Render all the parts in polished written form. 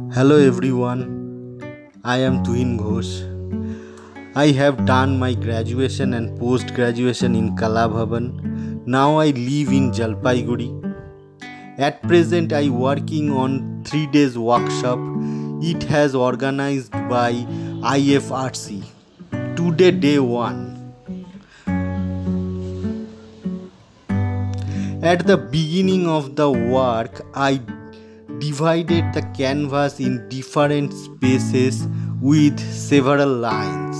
Hello everyone, I am Tuhin Ghose. I have done my graduation and post graduation in Kalabhavan. Now I live in Jalpaigudi. At present I working on 3 days workshop. It has organized by IFRC. Today day 1. At the beginning of the work I divided the canvas in different spaces with several lines.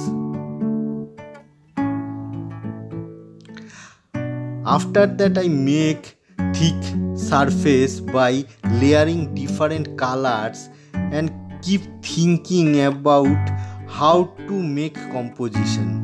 After that I make thick surface by layering different colors and keep thinking about how to make composition.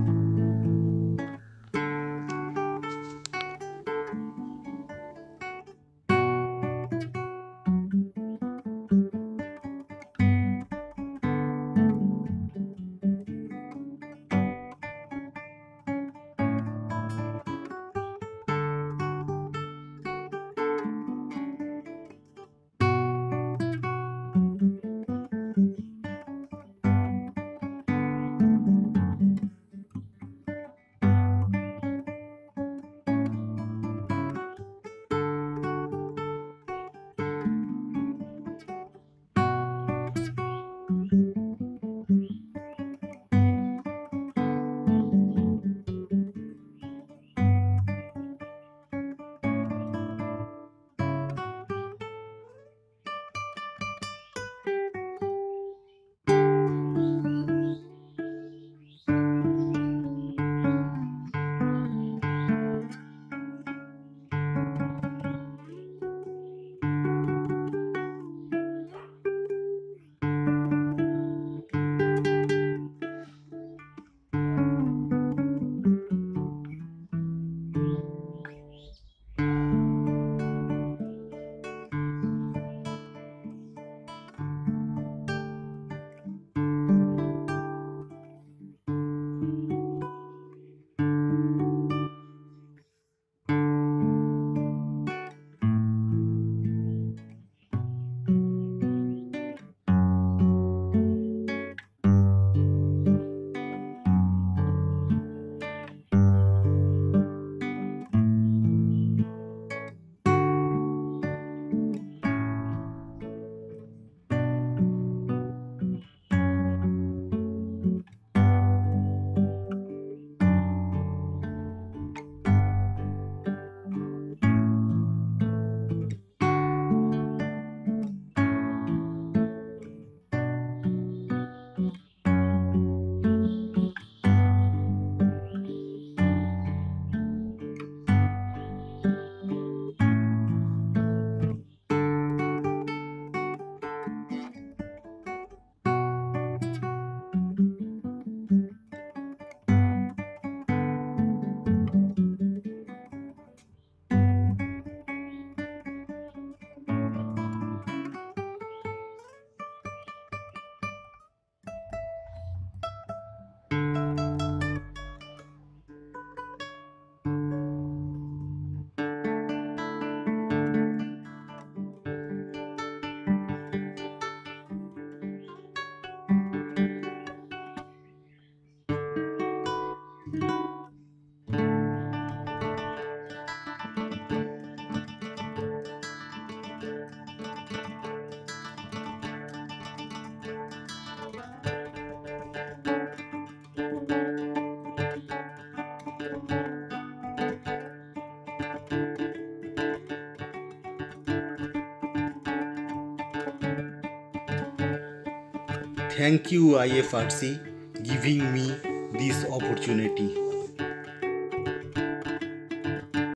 Thank you IFRC giving me this opportunity.